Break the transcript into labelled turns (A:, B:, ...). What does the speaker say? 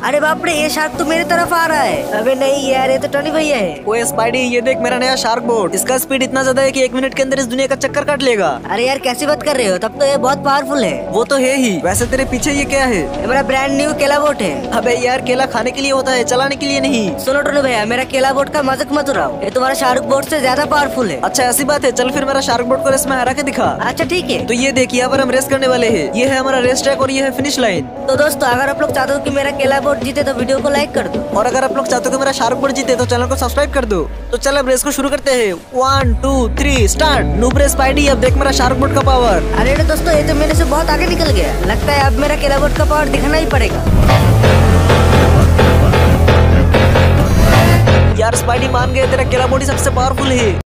A: अरे बाप रे, ये शार्क तो मेरी तरफ आ रहा है। अबे नहीं यार, ये तो टॉनी भैया है।
B: ओए स्पाइडी, ये देख मेरा नया शार्क बोट। इसका स्पीड इतना ज्यादा है कि 1 मिनट के अंदर इस दुनिया का चक्कर काट लेगा।
A: अरे यार कैसी बात कर रहे हो, तब तो ये बहुत पावरफुल है।
B: वो तो है ही। वैसे तेरे पीछे ये क्या है?
A: ये मेरा ब्रांड न्यू केला बोट है।
B: अबे यार, केला खाने के लिए होता है, चलाने के लिए नहीं।
A: सुनो टोनी भैया, मेरा केला बोट का मजाक मत उड़ाओ, ये तुम्हारा शार्क बोट से ज्यादा पावरफुल है।
B: अच्छा ऐसी बात है, चल फिर मेरा शार्क बोट को रेस में हरा के दिखा।
A: अच्छा ठीक है।
B: तो ये देखिए, यहाँ पर हम रेस करने वाले हैं। ये है हमारा रेस ट्रैक और ये है फिनिश लाइन।
A: तो दोस्तों, अगर आप लोग चाहते हो कि मेरा केला बोट जीते तो वीडियो को लाइक कर दो,
B: और अगर आप लोग चाहते हो कि मेरा शार्क बोट जीते तो चैनल को सब्सक्राइब कर दो। तो चल अब रेस को शुरू करते हैं। 1 2 3 स्टार्ट। नूबरे स्पाइडी, अब देख मेरा शार्क बोट का पावर।
A: अरे दोस्तों, ये तो मेरे से बहुत आगे निकल गया। लगता है अब मेरा केला बोट का पावर दिखाना ही पड़ेगा।
B: यार स्पाइडी मान गए, तेरा केला बोट ही सबसे पावरफुल है।